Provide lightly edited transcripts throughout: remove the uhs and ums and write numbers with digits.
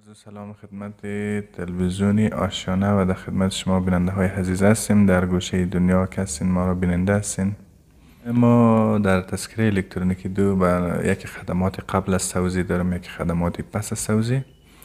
عرض سلام خدمت تلویزیونی آشیانه و در خدمت شما بیننده های عزیز هستیم. در گوشه دنیا که هستین ما را بیننده هستین. ما در تذکره الکترونیکی دو و یک خدمات قبل از توزیع داریم، یک خدمات پس از توزیع.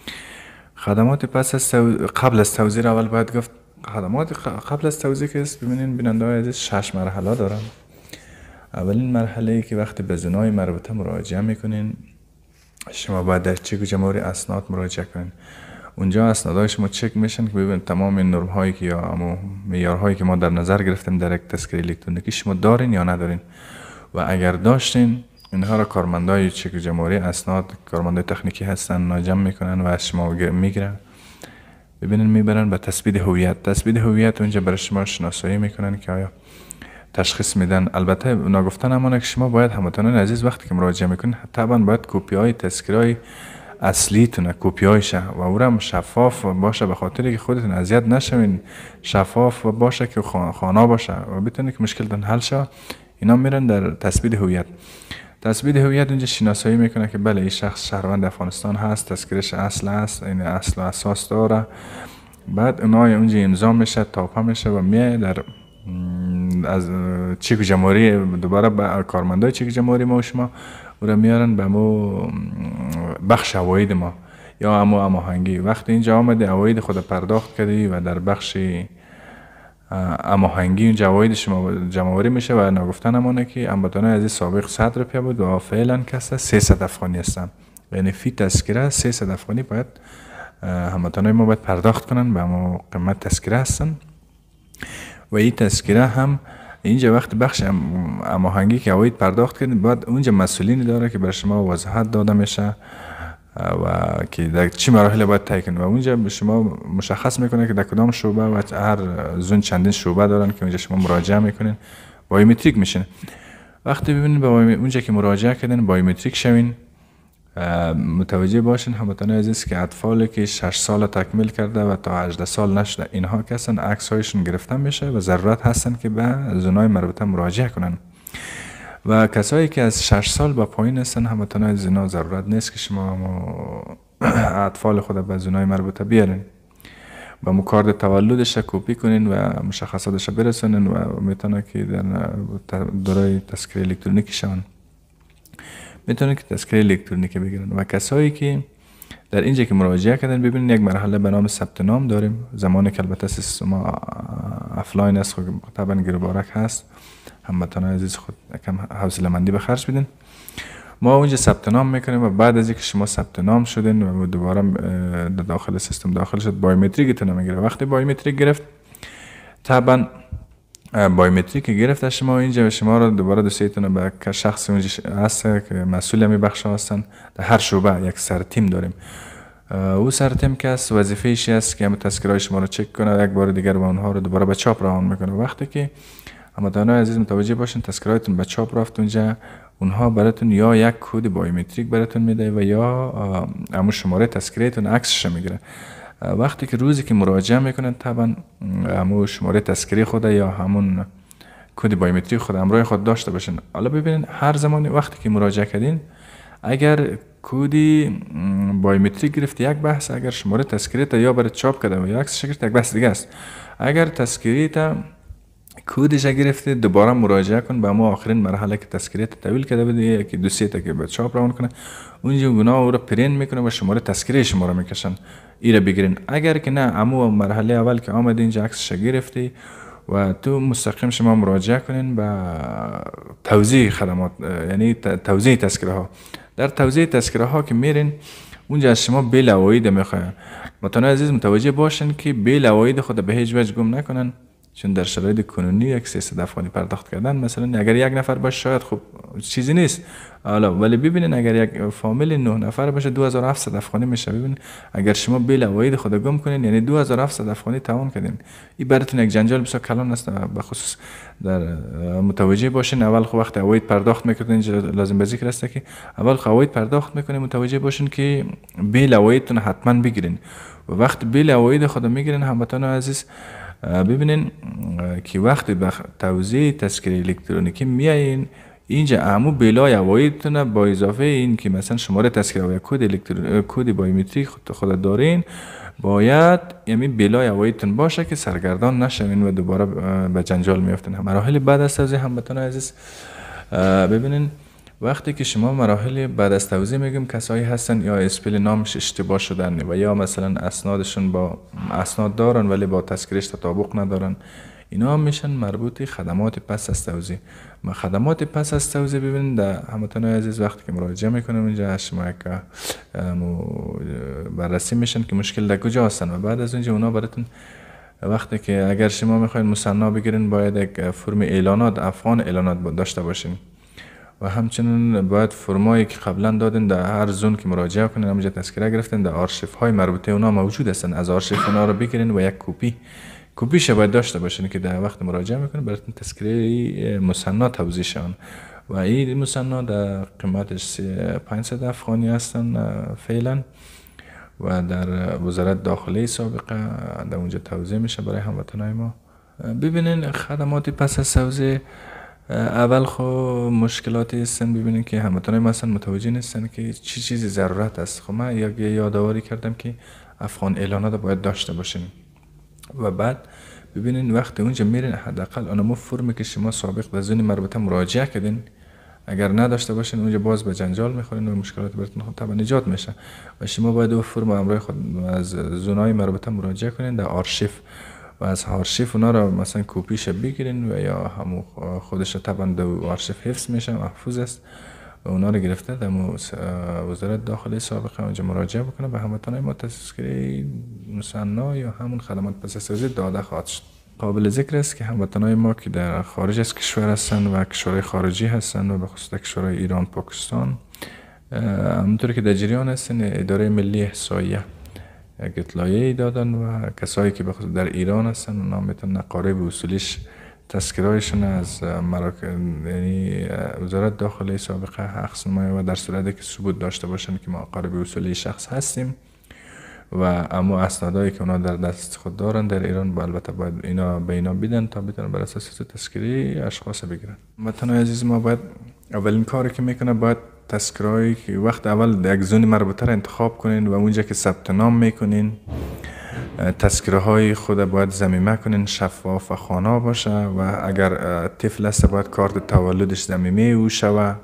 خدمات پس از قبل از توزیع را اول باید گفت. خدمات قبل از توزیع که است ببینین بیننده های عزیز 6 مرحله دارن. اولین مرحله ای که وقتی به زنای مربوطه مراجعه میکنین شما باید در چک جمهوری اسناد مراجعه کنین. اونجا اسنادهای شما چک میشن که ببین تمام این نرم هایی که یا معیارهایی که ما در نظر گرفتیم در یک تذکره الکترونیکی شما دارین یا ندارین، و اگر داشتین اینها را کارمندای چک جمهوری اسناد، کارمندای تکنیکی هستن، ناجم میکنن و از شما میگیرن. ببینین میبرن به تثبیت هویت. تثبیت هویت اونجا برای شما شناسایی میکنن که آیا تشخیص میدن. البته نگفتن همونه که شما باید هموطنان عزیز وقتی که مراجعه میکنین طبعا باید کپی های تذکره اصلی تونه کپی هایشه و او هم شفاف باشه، به خاطر که خودتون اذیت نشوین. شفاف باشه که خانه باشه و بتونه که مشکلتون حل شه. اینا میرن در تثبیت هویت. تثبیت هویت اونجا شناسایی میکنه که بله این شخص شهروند افغانستان هست، تذکرهش اصل است، این اصل و اساس داره. بعد اونها اونجا امضا میشه، تاپه میشه و میه در از چک جمهوری دوباره به کارمندای چک جمهوری ما و شما او را میارن به مو بخش عواید ما یا هماهنگی. وقتی اینجا آمده عواید خود پرداخت کردی و در بخش هماهنگی اونجا عواید شما جمع‌آوری میشه و نگفتن همونه که هموطنان عزیز سابق 100 روپیه بود و فعلا کسته 300 افغانی هستن. یعنی فی تذکره 300 افغانی باید هموطنان ما باید پرداخت کنن به همون قیمت تذکره هستن. و این تذکره هم اینجا وقت بخش هماهنگی که عواید پرداخت کردین بعد اونجا مسئولینی داره که بر شما وضاحت داده میشه و که در چه مراحل باید طی کنید و اونجا به شما مشخص میکنه که در کدام شعبه و هر زون چندین شعبه دارن که اونجا شما مراجعه میکنین، بایومتریک میشین. وقتی ببینید به اونجا که مراجعه کردین بایومتریک شوین، متوجه باشین هموطنان عزیز که اطفالی که 6 سال تکمیل کرده و تا 18 سال نشده اینها کسان عکس هایشون گرفته میشه و ضرورت هستن که به زونای مربوطه مراجعه کنن. و کسایی که از 6 سال به پایین هستن هموطنان عزیز اینا ضرورت نیست که شما اطفال خود به زونای مربوطه بیارین. با مکارد تولدش کپی کنین و مشخصاتش برسونین و میتونه که در دوره تذکره الکترونیکی شون میتونن که تذکره الکترونیکی بگیرن. و کسایی که در اینجا که مراجعه کردن ببینید یک مرحله به نام ثبت نام داریم. زمانی که البته سیستم افلاین است خود طبعا گیربارک هست، هموطنان عزیز خود کم حوصله مندی به خرج بدین. ما اونجا ثبت نام میکنیم و بعد از اینکه شما ثبت نام شدین و دوباره داخل سیستم داخل شد بایومتریکتون میگیره. وقتی بایومتریک گرفت طبعا بایومتریک گرفت شما اینجا شما رو دوباره دوسیتون به شخص اونجا هست که مسئول همی بخش هستن. در هر شعبه یک سر تیم داریم. او سر تیم که است وظیفه ایشی است که تذکرهای شما رو چک کنه، یک بار دیگر و اونها رو دوباره به چاپ روان میکنه. وقتی که هموطنان عزیز متوجه باشین تذکرهاتون به چاپ رفت اونجا اونها براتون یا یک کد بایومتریک براتون میده و یا همون شماره تذکرهتون عکسش میگیره. وقتی که روزی که مراجعه میکنن طبعا همون شماره تذکره خود یا همون کد بایومتریک خود همراه خود داشته باشین. حالا ببینین هر زمانی وقتی که مراجعه کردین اگر کدی بایومتریک گرفت یک بحث، اگر شماره تذکره تا یا برای چاپ کرده و یا عکسش گرفت یک بحث دیگه است. اگر تذکره تا کودش گرفته دوباره مراجعه کن به ما آخرین مرحله که تذکره تحویل کرده بده که دوسیه که به چاپ روان کنه اونجا اونا او را پرین میکنه و شماره تذکره شما را میکشن ایره بگیرین. اگر که نه امو مرحله اول که آمده اینجا عکسش گرفتی و تو مستقیم شما مراجعه کنین به توزیع خدمات، یعنی توزیع تذکره ها. در توزیع تذکره ها که میرین اونجا از شما بیل عواید میخواد. متون عزیز متوجه باشین که بیل عواید خود به هیچ وجه گم نکنن، چون در شرایط کنونی یک 300 افغانی پرداخت کردن مثلا اگر یک نفر باشه شاید خب چیزی نیست. حالا ولی ببینین اگر یک فامیل 9 نفر باشه 2700 افغانی میشه. ببینین اگر شما بیل عواید خود گم کنین یعنی 2700 افغانی تمام کردین. این براتون یک جنجال بسیار کلان است. به خصوص در متوجه باشین اول خب وقت عواید پرداخت میکنین اینجا لازم به ذکر است که اول خب عواید پرداخت میکنین متوجه باشین که بیل عوایدتون حتما بگیرین. و وقت بیل عواید خود میگیرین هموطنان عزیز ببینین که وقتی به توزیع تذکره الکترونیکی میایین اینجا عمو بلای هواییتونه با اضافه این که مثلا شماره تذکره و کد بایومتریک خود دارین، باید یعنی بلای هواییتون باشه که سرگردان نشوین و دوباره به جنجال میافتین. مراحل بعد از توزیع هموطنان عزیز، ببینین وقتی که شما مراحل بعد از توزیع میگیم کسایی هستن یا اسپل نامش اشتباه شدن و یا مثلا اسنادشون با اسناد دارن ولی با تذکرهش تطابق ندارن، اینا هم میشن مربوط خدمات پس از توزیع. ما خدمات پس از توزیع ببینید هموطنان عزیز وقتی که مراجعه میکنیم اینجا شما یک بررسی میشن که مشکل در کجا هستن و بعد از اونجا اونا براتون وقتی که اگر شما میخواین مصنا بگیرین باید یک فرم اعلانات افغان اعلانات داشته باشین و همچنین باید فرمایی که قبلا دادن در هر زون که مراجعه کنین همونجا تذکره گرفتن در آرشیف های مربوطه اونا موجود هستن، از آرشیف اونا رو بگیرین و یک کپیش باید داشته باشین که در وقت مراجعه میکنین براتون تذکره مصنا توزیع شون و این مصنا در قیمتش 500 افغانی هستن فعلا و در وزارت داخله سابقه در اونجا توزیع میشه برای هموطنای ما. ببینین خدمات پس از توزیع اول خو مشکلاتی هستن، ببینین که هموطنای ما اصلا متوجه نیستن که چی چیزی ضرورت است. خب من یادآوری کردم که افغان اعلانات باید داشته باشین و بعد ببینین وقتی اونجا میرین حداقل اونمو فرمی که شما سابق در زون مربوطه مراجعه کردین اگر نداشته باشین اونجا باز به جنجال میخورین و مشکلات براتون طبعا ایجاد میشه و شما باید اون فرم امروی خود از زونای مربوطه مراجعه کنین در آرشیف و از آرشیف اونا رو مثلا کپیش بگیرین و یا همون خودش طبعا در آرشیف حفظ میشه، محفوظ است و اونا رو گرفته در وزارت داخله سابقه اونجا مراجعه بکنه به هموطنای ما تذکره مصنا یا همون خدمات پس از توزیع داده خواهد شد. قابل ذکر است که هموطنای ما که در خارج از کشور هستن و کشورهای خارجی هستن و به خصوص کشورهای ایران، پاکستان، همونطور که در جریان هستن اداره ملی احصایه یک اطلاعیه دادن و کسایی که به خصوص در ایران هستن اونا میتونن قارب اصولیش تذکرهایشون از یعنی وزارت داخله سابقه حق نمایی و در صورتی که ثبوت داشته باشن که ما قارب اصولی شخص هستیم و اما اسنادایی که اونا در دست خود دارن در ایران البته باید اینا به اینا بدن تا بتونن بر اساس تذکره اشخاص بگیرن. هموطنان عزیز ما باید اولین کاری که میکنه باید تذکرهایی که وقت اول یک زون مربوطه را انتخاب کنین و اونجا که ثبت نام میکنین تذکره های خود باید ضمیمه کنین شفاف و خوانا باشه و اگر طفل است باید کارت تولدش ضمیمه او شوه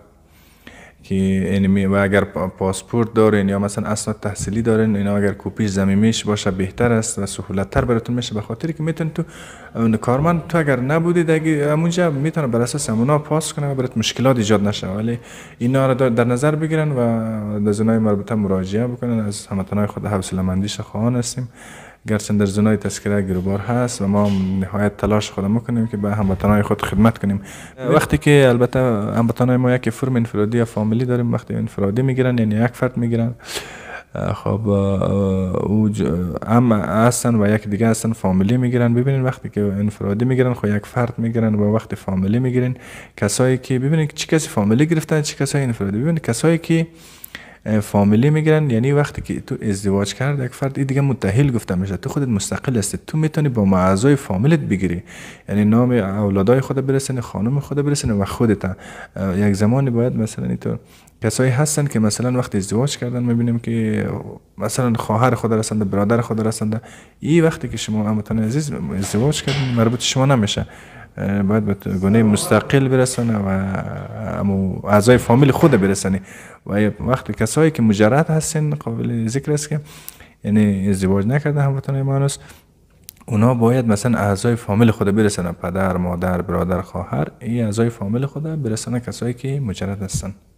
که و اگر پاسپورت دارین یا مثلا اسناد تحصیلی دارین اینا اگر کپیش ضمیمیش باشه بهتر است و سهولت تر براتون میشه به خاطر که میتونید تو کارمند تو اگر نبودید اونجا میتونه بر اساس اونا پاس کنه و برات مشکلات ایجاد نشه، ولی اینا رو در نظر بگیرن و در زونای مربوطه مراجعه بکنن. از هموطنای خود حوصله‌مندیش خواهان هستیم گرچه در زونای تذکره گیروبار هست و ما نهایت تلاش خود میکنیم که به هموطنای خود خدمت کنیم. وقتی که البته هموطنای ما یک فرم انفرادی یا فامیلی داریم، وقتی انفرادی میگیرن یعنی یک فرد میگیرن، خب او هم هستن و یک دیگه هستن فامیلی میگیرن. ببینین وقتی که انفرادی میگیرن خب یک فرد میگیرن و وقتی فامیلی میگیرن کسایی که ببینین چه کسی فامیلی گرفتن چه کسایی انفرادی. ببینین کسایی که فامیلی میگیرن یعنی وقتی که تو ازدواج کرد یک فرد این دیگه متأهل گفته میشه، تو خودت مستقل هستی، تو میتونی با اعضای فامیلت بگیری، یعنی نام اولادای خود برسونی، خانم خود برسونی و خودت. یک زمانی باید مثلا اینطور کسایی هستن که مثلا وقتی ازدواج کردن میبینیم که مثلا خواهر خود هستند، برادر خود هستند، این وقتی که شما هموطن عزیز ازدواج کردین مربوط شما نمیشه، باید به گونه مستقل برسونه و اعضای فامیل خود برسونی. و وقتی کسایی که مجرد هستن قابل ذکر است که یعنی ازدواج نکرده هموطنای ما هست، اونا باید مثلا اعضای فامیل خود برسونن، پدر، مادر، برادر، خواهر، این اعضای فامیل خود برسونن کسایی که مجرد هستن.